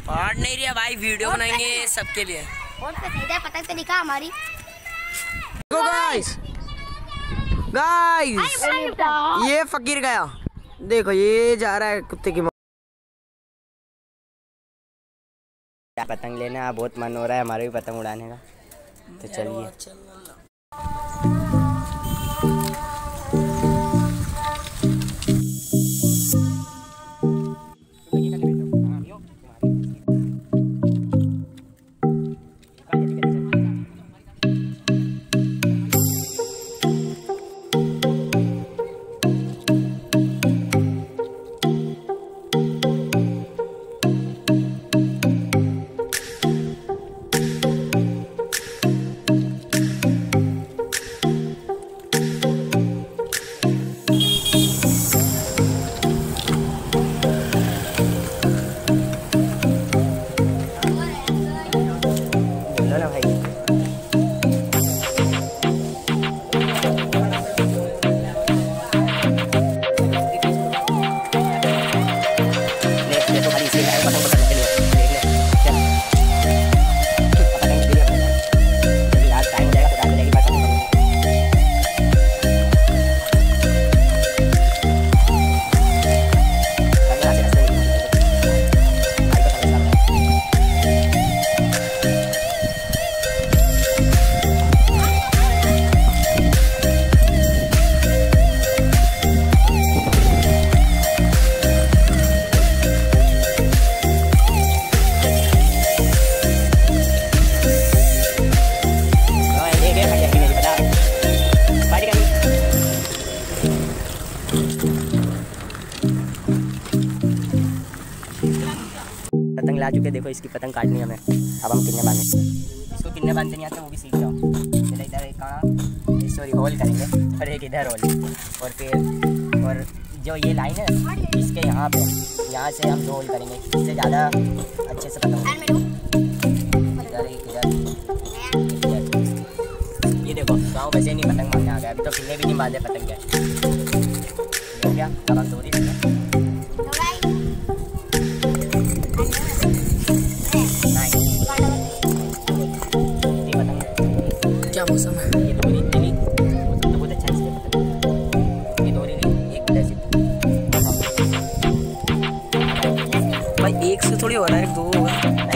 फाड़ नहीं रही भाई, वीडियो बनाएंगे सबके लिए। पतंग तो दिखा हमारी। गाइस गाइस ये फकीर गया, देखो ये जा रहा है कुत्ते की। पतंग लेना बहुत मन हो रहा है हमारे भी पतंग उड़ाने का, तो चलिए। पतंग ला चुके, देखो इसकी पतंग काटनी हमें। अब हम किन्ने बांधे, इसको किन्ने बांधते नहीं आते वो भी सीख जाओ। पहले इधर एक काना सॉरी होल करेंगे और एक इधर होल, और फिर और जो ये लाइन है इसके यहाँ पे, यहाँ से हम 2 होल करेंगे, इससे ज़्यादा अच्छे से पतंग। इधर एक इधर, ये देखो गाँव में से नहीं पतंग बांधने आ गया, अभी तो किन्ने भी नहीं बांधे पतंग के। क्या अब हम दूरी देंगे। क्या मौसम है, ये डोरी ली तो बहुत अच्छा है, ये डोरी ली एक जैसी भाई, एक से थोड़ी हो रहा है, 2 हो रहा है।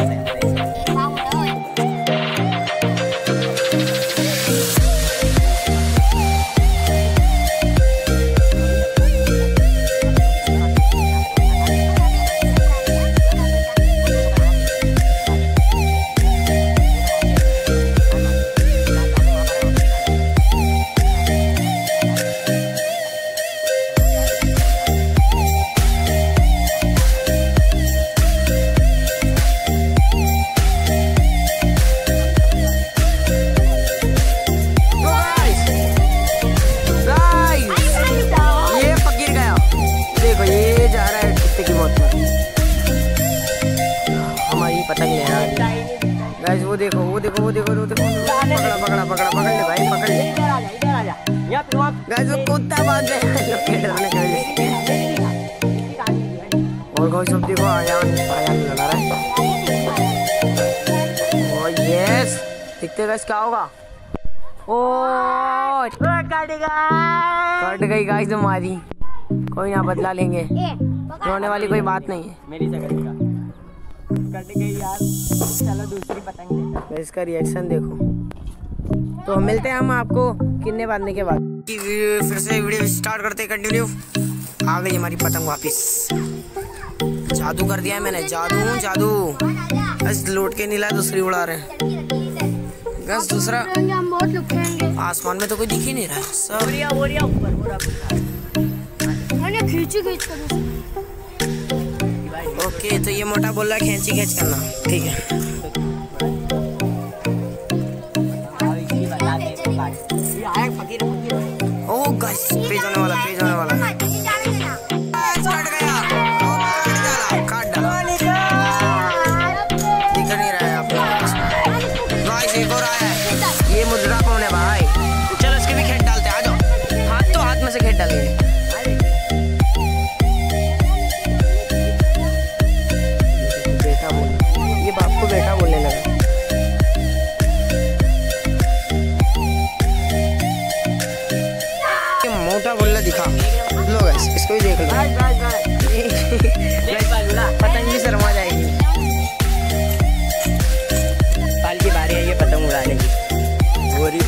गाइस वो देखो वो देखो वो देखो वो देखो, पकड़ा पकड़ा पकड़ा, पकड़ ले भाई पकड़ ले। इधर आ जा। गाइस वो कुत्ता बांध रहे हैं डरने के वजह। और गाइस सब देखो आयान लड़ा रहा है। ओ यस, देखते गाइस क्या होगा। ओ कट गई गाइस हमारी, कोई ना बदला लेंगे, रोने वाली कोई बात नहीं है। मेरी जगह का कट गई यार, चलो दूसरी पतंग लेते हैं। इसका रिएक्शन देखो। तो मिलते हैं हम आपको किन्ने बांधने के बाद। फिर से वीडियो स्टार्ट करते हैं, कंटिन्यू। आ गई हमारी पतंग वापिस, जादू कर दिया है मैंने, जादू जादू। बस लौट के नीला दूसरी उड़ा रहे हैं। बस दूसरा आसमान में तो कोई दिख ही नहीं रहा, सब ओके। तो ये मोटा बोल रहा है खींची खींच करना, ठीक है। ओ गाइस पेज होने वाला, पेज होने वाला। कट गया, काट डाला, दिख नहीं रहा है आपको। गाइस एक और आया है, ये मुद्रा कौन है भाई? चलो इसके भी खेत डालते हैं, आ जाओ। हाथ तो हाथ में से खेत डालेंगे। बेटा बोल इसको भी देख लो। पतंग भी शर्मा जाएगी। पाल की बारी है ये पतंग उड़ाने की। गोरी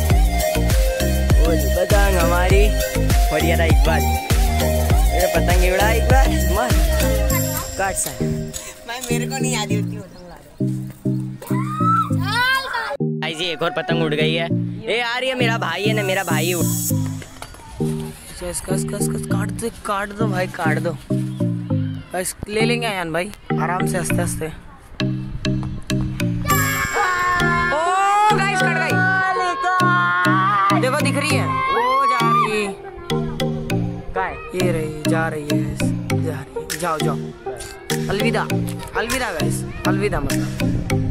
पतंग हमारी। और ये रहा इकबाल, ये पतंग उड़ा इकबाल मत काट सा। मैं मेरे को नहीं आती उतनी पतंग उड़ा। जी एक और पतंग उड़ गई है। ये यार ये मेरा भाई है ना, मेरा भाई कस कस कस कस काट दो भाई, काट दो। बस ले लेंगे अयान भाई आराम से, हंसते हंसते। ओ गाइस कट गई, देखो दिख रही है वो जा रही है। ये रही जा रही है, जा रही है। जाओ जाओ, अलविदा अलविदा गाइस, अलविदा मतलब।